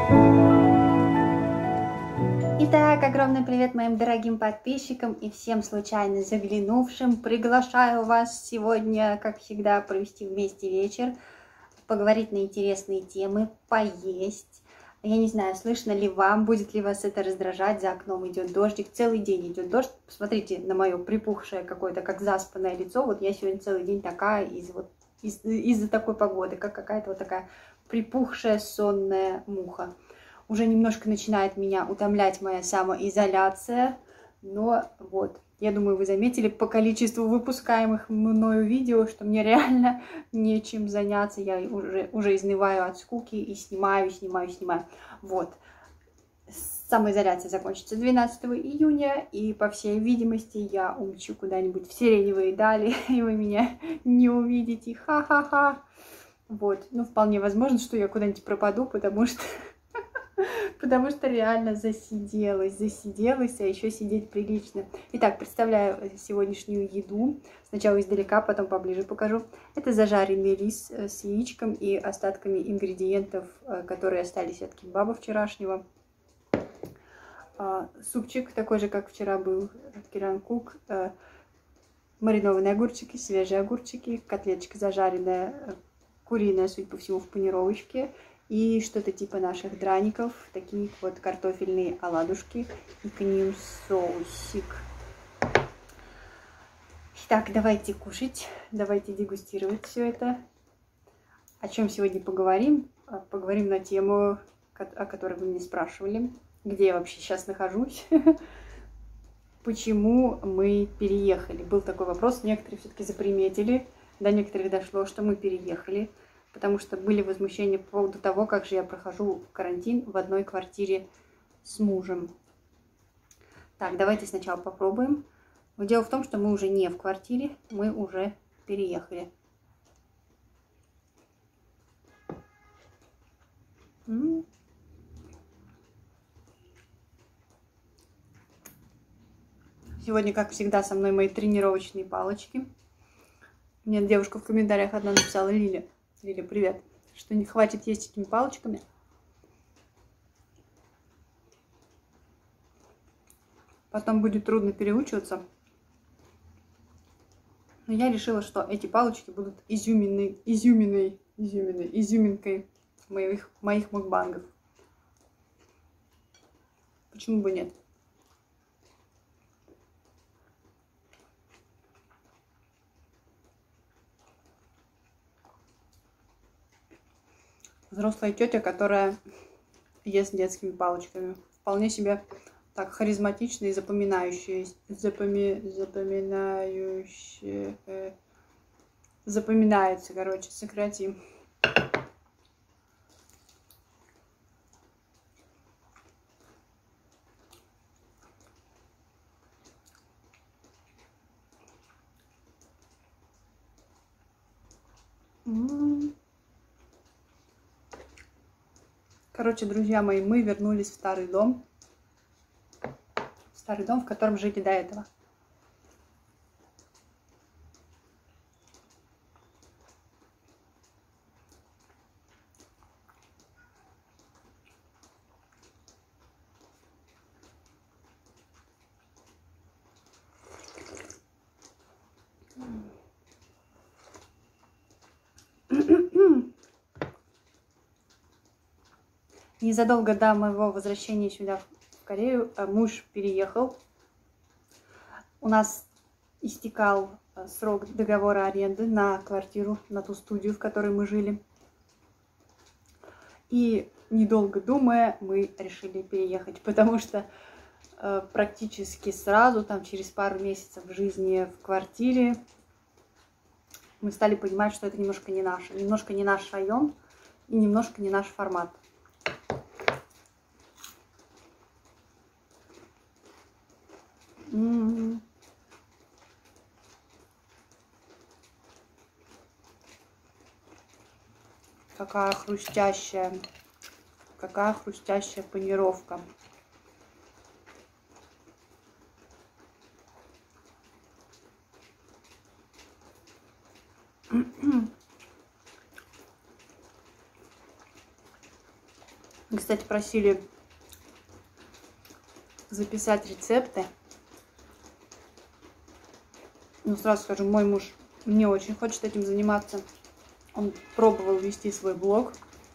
Итак, огромный привет моим дорогим подписчикам и всем случайно заглянувшим. Приглашаю вас сегодня, как всегда, провести вместе вечер, поговорить на интересные темы, поесть. Я не знаю, слышно ли вам, будет ли вас это раздражать, за окном идет дождик, целый день идет дождь. Посмотрите на мое припухшее какое-то, как заспанное лицо. Вот я сегодня целый день такая из-за такой погоды, как какая-то вот такая припухшая сонная муха. Уже немножко начинает меня утомлять моя самоизоляция, но вот, я думаю, вы заметили по количеству выпускаемых мною видео, что мне реально нечем заняться, я уже изнываю от скуки и снимаю. Вот, самоизоляция закончится 12 июня, и, по всей видимости, я умчу куда-нибудь в сиреневые дали, и вы меня не увидите, ха-ха-ха. Вот, ну, вполне возможно, что я куда-нибудь пропаду, потому что реально засиделась, а еще сидеть прилично. Итак, представляю сегодняшнюю еду. Сначала издалека, потом поближе покажу. Это зажаренный рис с яичком и остатками ингредиентов, которые остались от кимбаба вчерашнего. Супчик, такой же, как вчера был от Киранкук. Маринованные огурчики, свежие огурчики, котлеточка зажаренная, куриная, судя по всему, в панировочке. И что-то типа наших драников, такие вот картофельные оладушки и к ним соусик. Итак, давайте кушать, давайте дегустировать все это. О чем сегодня поговорим? Поговорим на тему, о которой вы меня спрашивали, где я вообще сейчас нахожусь, почему мы переехали. Был такой вопрос, некоторые все-таки заприметили, до некоторых дошло, что мы переехали. Потому что были возмущения по поводу того, как же я прохожу карантин в одной квартире с мужем. Так, давайте сначала попробуем. Но дело в том, что мы уже не в квартире, мы уже переехали. Сегодня, как всегда, со мной мои тренировочные палочки. Мне девушка в комментариях одна написала: Лиля, привет, что не хватит есть этими палочками. Потом будет трудно переучиваться. Но я решила, что эти палочки будут изюминкой моих мукбангов. Почему бы нет? Взрослая тетя, которая ест детскими палочками. Вполне себе так харизматично и запоминается, короче, сократим. Короче, друзья мои, мы вернулись в старый дом. В котором жили до этого. Незадолго до моего возвращения сюда, в Корею, муж переехал. У нас истекал срок договора аренды на квартиру, на ту студию, в которой мы жили. И, недолго думая, мы решили переехать, потому что практически сразу, там, через пару месяцев жизни в квартире, мы стали понимать, что это немножко не наш район и немножко не наш формат. Какая хрустящая панировка. Кстати, просили записать рецепты. Ну, сразу скажу, мой муж не очень хочет этим заниматься. Он пробовал вести свой блог.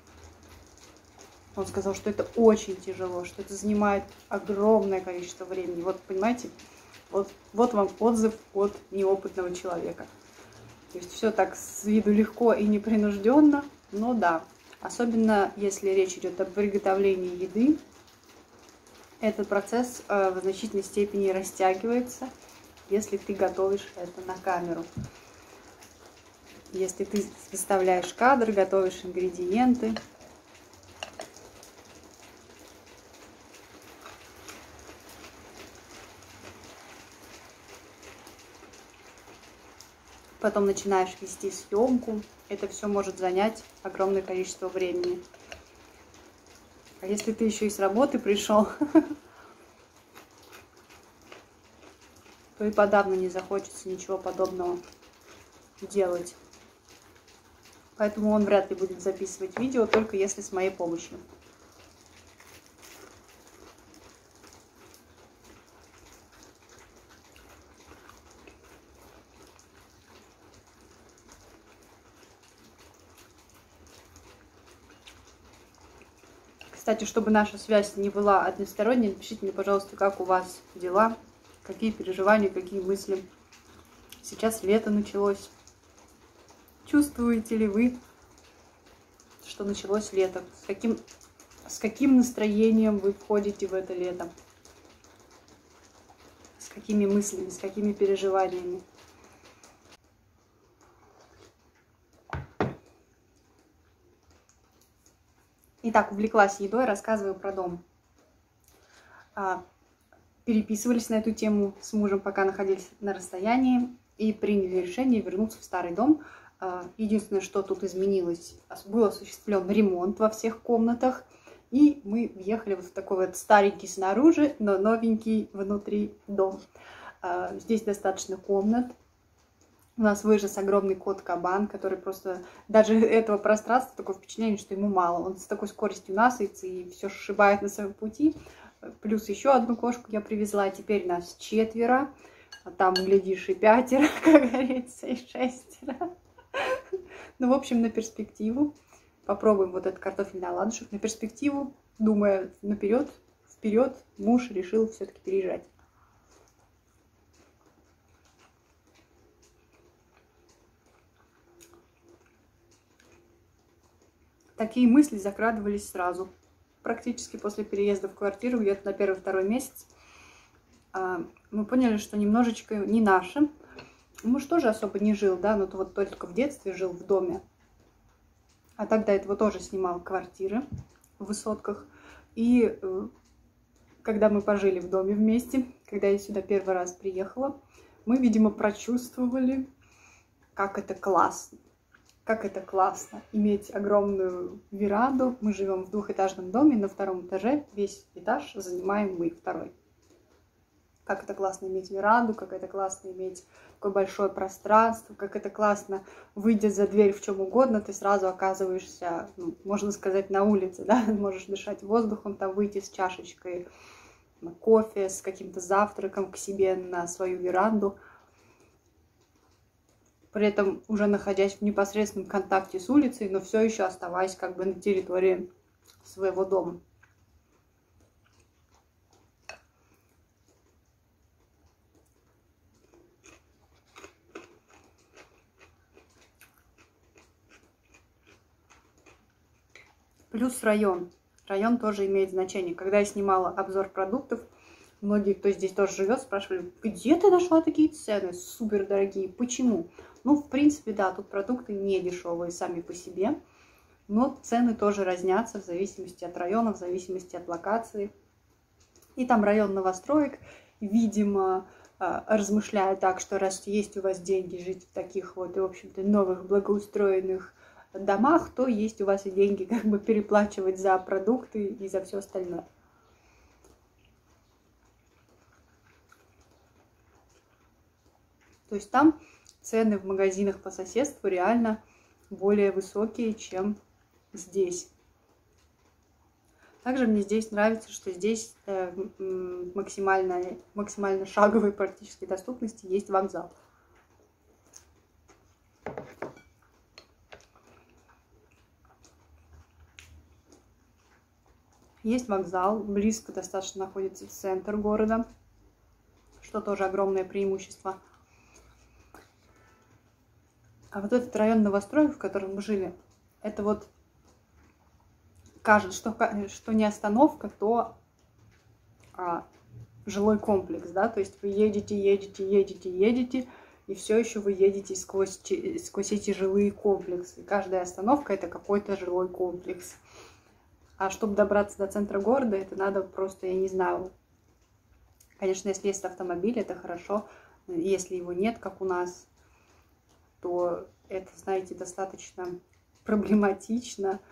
Он сказал, что это очень тяжело, что это занимает огромное количество времени. Вот, понимаете, вот вам отзыв от неопытного человека. То есть все так с виду легко и непринужденно, но да. Особенно если речь идет о приготовлении еды, этот процесс в значительной степени растягивается, если ты готовишь это на камеру. Если ты выставляешь кадр, готовишь ингредиенты. Потом начинаешь вести съемку. Это все может занять огромное количество времени. А если ты еще и с работы пришел, то и подавно не захочется ничего подобного делать. Поэтому он вряд ли будет записывать видео, только если с моей помощью. Кстати, чтобы наша связь не была односторонней, напишите мне, пожалуйста, как у вас дела, какие переживания, какие мысли. Сейчас лето началось. Чувствуете ли вы, что началось лето? С каким настроением вы входите в это лето? С какими мыслями, с какими переживаниями? Итак, увлеклась едой, рассказываю про дом. Переписывались на эту тему с мужем, пока находились на расстоянии, и приняли решение вернуться в старый дом. Единственное, что тут изменилось, был осуществлен ремонт во всех комнатах, и мы въехали вот в такой вот старенький снаружи, но новенький внутри дом. Здесь достаточно комнат. У нас вырос огромный кот-кабан, который просто... Даже этого пространства такое впечатление, что ему мало. Он с такой скоростью насытится и все сшибает на своем пути. Плюс еще одну кошку я привезла. Теперь нас 4. А там, глядишь, и 5, как говорится, и 6. Ну, в общем, на перспективу. Попробуем вот этот картофельный оладушек. На перспективу, думая наперед, вперед, муж решил все-таки переезжать. Такие мысли закрадывались сразу. Практически после переезда в квартиру, где-то на 1-2 месяц, мы поняли, что немножечко не наше. Муж тоже особо не жил, да, но вот только в детстве жил в доме. А тогда этого тоже снимал квартиры в высотках. И когда мы пожили в доме вместе, когда я сюда 1-й раз приехала, мы, видимо, прочувствовали, как это классно. Как это классно иметь огромную веранду. Мы живем в 2-этажном доме, на 2-м этаже весь этаж занимаем мы, 2-й. Как это классно иметь веранду, как это классно иметь такое большое пространство, как это классно, выйдя за дверь в чем угодно, ты сразу оказываешься, ну, можно сказать, на улице, да, можешь дышать воздухом, там выйти с чашечкой кофе, с каким-то завтраком к себе на свою веранду. При этом уже находясь в непосредственном контакте с улицей, но все еще оставаясь как бы на территории своего дома. Плюс район. Район тоже имеет значение. Когда я снимала обзор продуктов, многие, кто здесь тоже живет, спрашивали, где ты нашла такие цены супер дорогие, почему? Ну, в принципе, да, тут продукты не дешевые сами по себе, но цены тоже разнятся в зависимости от района, в зависимости от локации. И там район новостроек, видимо, размышляя так, что раз есть у вас деньги жить в таких вот, в общем-то, новых благоустроенных домах, то есть у вас и деньги как бы переплачивать за продукты и за все остальное. То есть там цены в магазинах по соседству реально более высокие, чем здесь. Также мне здесь нравится, что здесь максимально шаговой практически доступности есть вокзал. Есть вокзал, близко достаточно находится центр города, что тоже огромное преимущество. А вот этот район новостроек, в котором мы жили, это вот кажется, что не остановка, то жилой комплекс, да, то есть вы едете, и все еще вы едете сквозь эти жилые комплексы. Каждая остановка это какой-то жилой комплекс. А чтобы добраться до центра города, это надо просто, я не знаю, конечно, если есть автомобиль, это хорошо, если его нет, как у нас, то это, знаете, достаточно проблематично.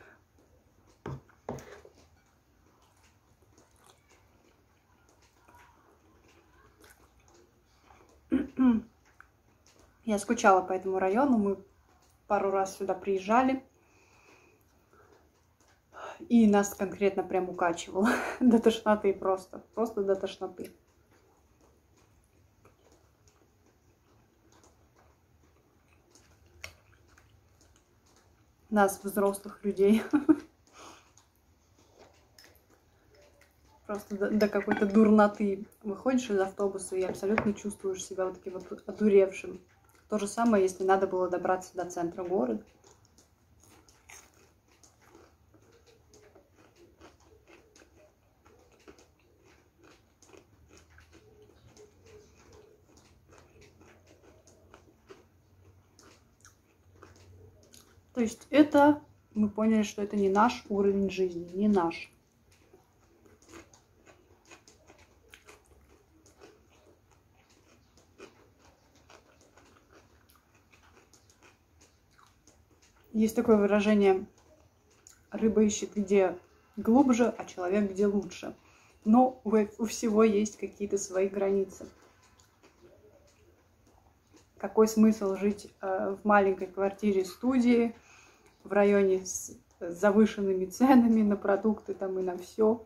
Я скучала по этому району, мы пару раз сюда приезжали, и нас конкретно прям укачивало до тошноты просто до тошноты. Нас, взрослых людей. Просто до какой-то дурноты. Выходишь из автобуса и абсолютно чувствуешь себя вот таким вот одуревшим. То же самое, если надо было добраться до центра города. То есть это, мы поняли, что это не наш уровень жизни, не наш. Есть такое выражение: рыба ищет где глубже, а человек где лучше. Но у всего есть какие-то свои границы. Какой смысл жить в маленькой квартире-студии, в районе с завышенными ценами на продукты там и на все?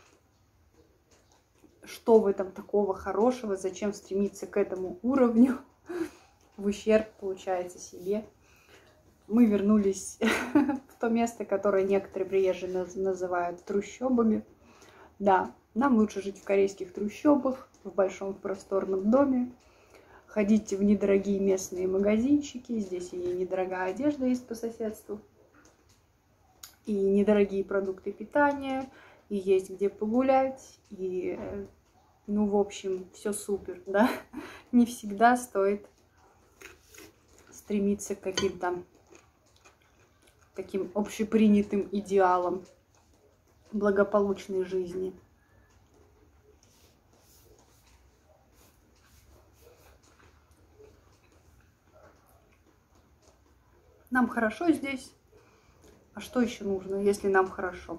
Что в этом такого хорошего? Зачем стремиться к этому уровню? В ущерб, получается, себе. Мы вернулись в то место, которое некоторые приезжие называют трущобами. Да, нам лучше жить в корейских трущобах, в большом просторном доме, ходить в недорогие местные магазинчики. Здесь и недорогая одежда есть по соседству, и недорогие продукты питания, и есть где погулять, и, ну, в общем, все супер, да. Не всегда стоит стремиться к каким-то таким общепринятым идеалам благополучной жизни. Нам хорошо здесь, а что еще нужно, если нам хорошо?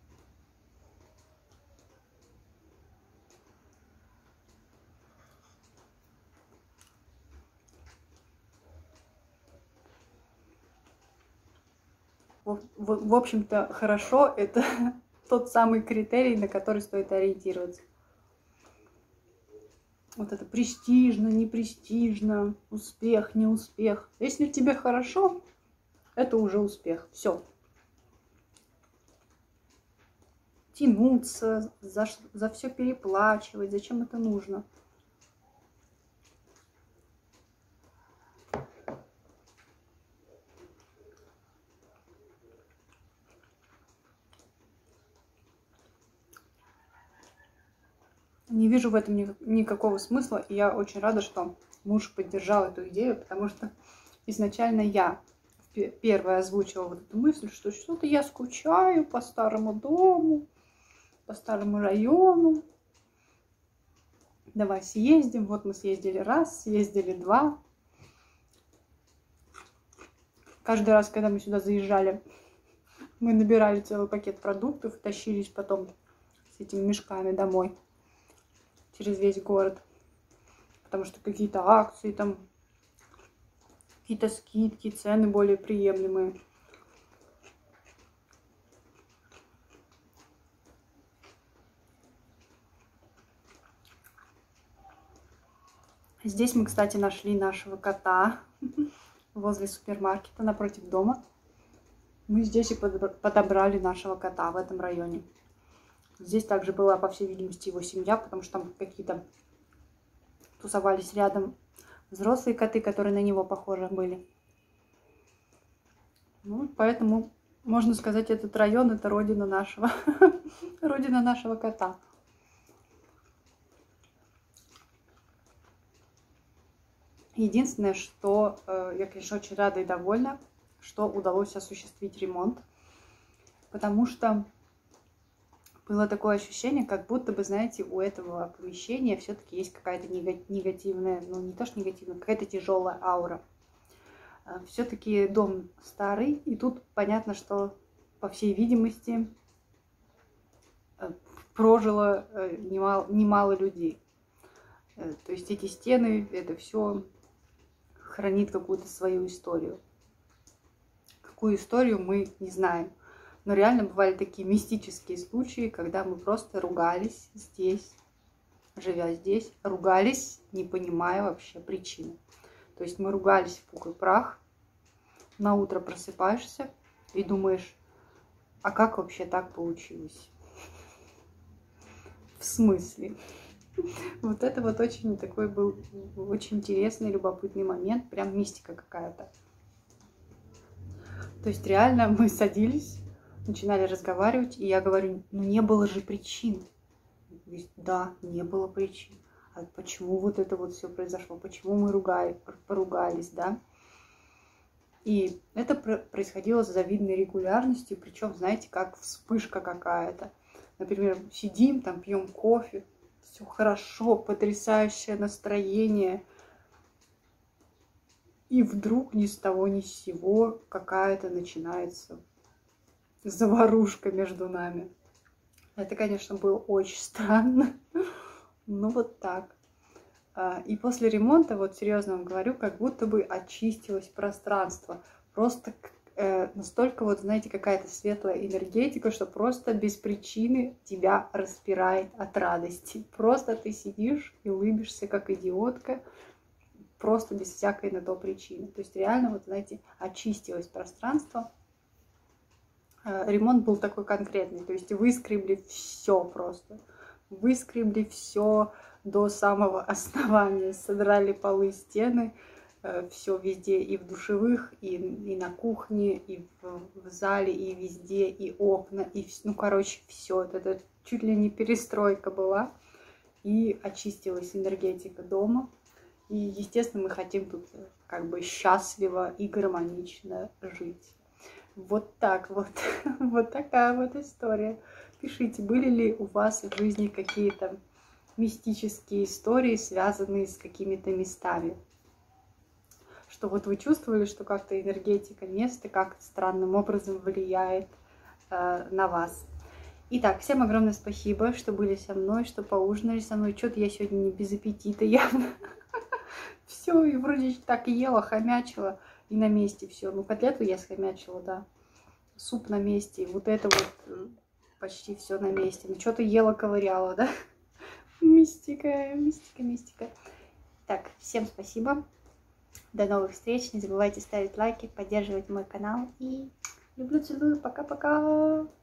В общем-то, хорошо – это тот самый критерий, на который стоит ориентироваться. Вот это престижно, не престижно, успех, не успех. Если тебе хорошо, это уже успех. Все. Тянуться, за все переплачивать, зачем это нужно? Не вижу в этом никакого смысла, и я очень рада, что муж поддержал эту идею, потому что изначально я первая озвучила вот эту мысль, что что-то я скучаю по старому дому, по старому району. Давай съездим. Вот мы съездили раз, съездили два. Каждый раз, когда мы сюда заезжали, мы набирали целый пакет продуктов, тащились потом с этими мешками домой через весь город, потому что какие-то акции, там какие-то скидки, цены более приемлемые. Здесь мы, кстати, нашли нашего кота возле супермаркета напротив дома. Мы здесь и подобрали нашего кота в этом районе. Здесь также была, по всей видимости, его семья, потому что там какие-то тусовались рядом взрослые коты, которые на него похожи были. Ну, поэтому, можно сказать, этот район — это родина нашего, родина нашего кота. Единственное, что я, конечно, очень рада и довольна, что удалось осуществить ремонт, потому что было такое ощущение, как будто бы, знаете, у этого помещения все-таки есть какая-то негативная, ну не то что негативная, какая-то тяжелая аура. Все-таки дом старый, и тут понятно, что, по всей видимости, прожило немало людей. То есть эти стены, это все хранит какую-то свою историю. Какую историю, мы не знаем. Но реально бывали такие мистические случаи, когда мы просто ругались здесь, живя здесь, ругались, не понимая вообще причины. То есть мы ругались в пух и прах, на утро просыпаешься и думаешь, а как вообще так получилось? В смысле? Вот это вот очень такой был очень интересный, любопытный момент, прям мистика какая-то. То есть реально мы садились, начинали разговаривать, и я говорю, ну не было же причин. Да, не было причин. А почему вот это вот все произошло? Почему мы поругались, да? И это происходило с завидной регулярностью, причем, знаете, как вспышка какая-то. Например, сидим, там пьем кофе, все хорошо, потрясающее настроение. И вдруг ни с того ни с сего какая-то начинается заварушка между нами. Это, конечно, было очень странно. Ну вот так. И после ремонта, вот серьезно вам говорю, как будто бы очистилось пространство. Просто настолько, вот знаете, какая-то светлая энергетика, что просто без причины тебя распирает от радости. Просто ты сидишь и улыбишься, как идиотка, просто без всякой на то причины. То есть реально, вот знаете, очистилось пространство. Ремонт был такой конкретный, то есть выскребли все просто. Выскребли все до самого основания, содрали полы, стены, все везде, и в душевых, и на кухне, и в зале, и везде, и окна, и, ну, короче, все. Это чуть ли не перестройка была, и очистилась энергетика дома. И, естественно, мы хотим тут как бы счастливо и гармонично жить. Вот так вот, вот такая вот история. Пишите, были ли у вас в жизни какие-то мистические истории, связанные с какими-то местами? Что вот вы чувствовали, что как-то энергетика места как-то странным образом влияет на вас. Итак, всем огромное спасибо, что были со мной, что поужинали со мной. Что-то я сегодня не без аппетита явно. Все, и вроде так ела, хомячила, и на месте все. Ну, котлету я схомячила, да. Суп на месте, вот это вот почти все на месте. Ну, что-то ела, ковыряла, да? Мистика, мистика, мистика. Так, всем спасибо. До новых встреч. Не забывайте ставить лайки, поддерживать мой канал. И люблю, целую. Пока-пока.